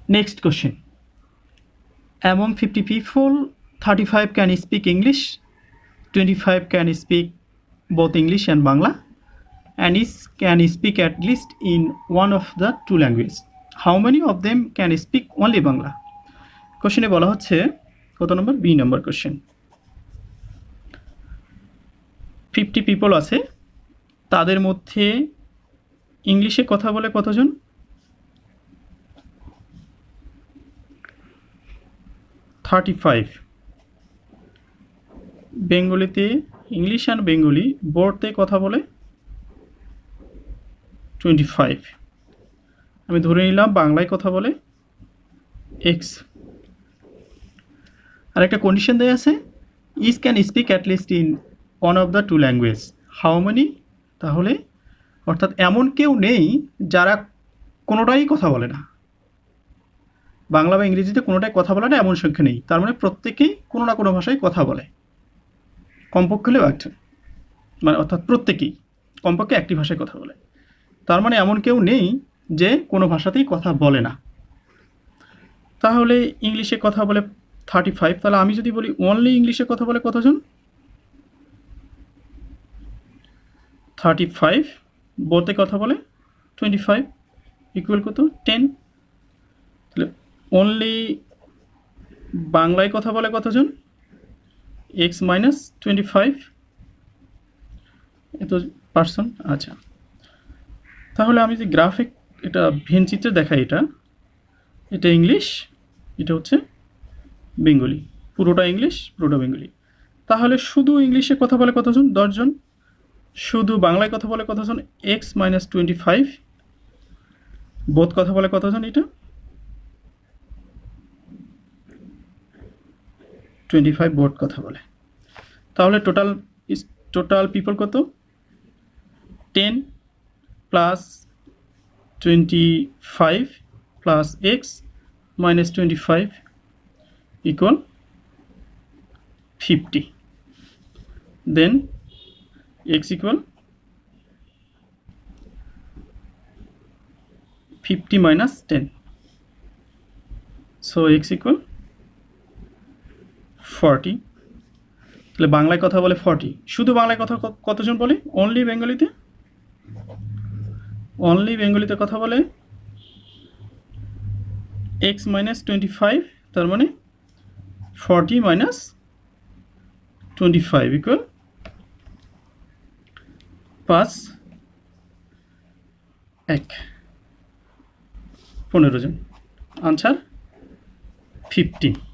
Next question. Among 50 people, 35 can speak English, 25 can speak both English and Bangla, and each can speak at least in one of the two languages. How many of them can speak only Bangla? Question e bola hocche কত নম্বর B নম্বর question 50 people আছে তাদের মধ্যে ইংলিশে কথা বলে কতজন $35 বেঙ্গলিতে English and Bengali বোর্ডতে কথা বলে 25 আমি ধরে নিলাম বাংলায় কথা বলে x আর একটা কন্ডিশন দেয়া আছে each can speak at least in one of the two language how many তাহলে অর্থাৎ এমন কেউ নেই যারা কোনোটাই কথা বলে না বাংলা বা ইংরেজিতে কোনোটাই কথা বলে না এমন সংখ্যা নেই তার মানে প্রত্যেকেই কোনো না কোনো ভাষায় কথা বলে কমপক্ষে হলেও একটা মানে অর্থাৎ প্রত্যেকেই কমপক্ষে একটি ভাষায় কথা বলে তার মানে এমন কেউ নেই যে কোনো ভাষাতেই কথা বলে না তাহলে ইংলিশে কথা বলে 35 তাহলে আমি যদি বলি অনলি ইংলিশে কথা বলে কতজন 35 বোথে কথা বলে 25 ইকুয়াল কত 10 তাহলে অনলি বাংলায় কথা বলে কতজন x minus 25 এত পার্সন আচ্ছা তাহলে আমি যে গ্রাফিক এটা ভিন চিত্রে দেখাই এটা ইংলিশ এটা হচ্ছে বেঙ্গলি পুরোটা ইংলিশ পুরোটা বেঙ্গলি তাহলে শুধু ইংলিশে কথা বলে কতজন 10 জন শুধু বাংলায় কথা বলে কতজন x minus 25 বোথ কথা বলে কতজন এটা 25 বোথ কথা বলে তাহলে টোটাল পিপল কত 10 plus 25 plus x minus 25 equal 50 then x equal 50 minus 10 so x equal 40 তাহলে বাংলায় কথা বলে 40 শুধু বাংলায় কথা কতজন বলে অনলি বেঙ্গলিতে কথা বলে x minus 25 তার মানে 40 minus 25 equal 5 15 জন आंसर 50